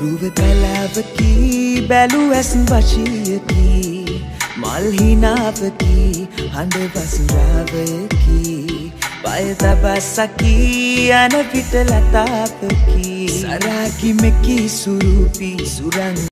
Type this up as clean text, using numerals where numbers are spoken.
රුව පැලාවකි බැලු ඇසන් වශයකි මල් හිනාවකි හඬ වසුරාවකි පය තබසකි යන පිට ලතාවකි සරාකි මෙකි සුරුපි සුරං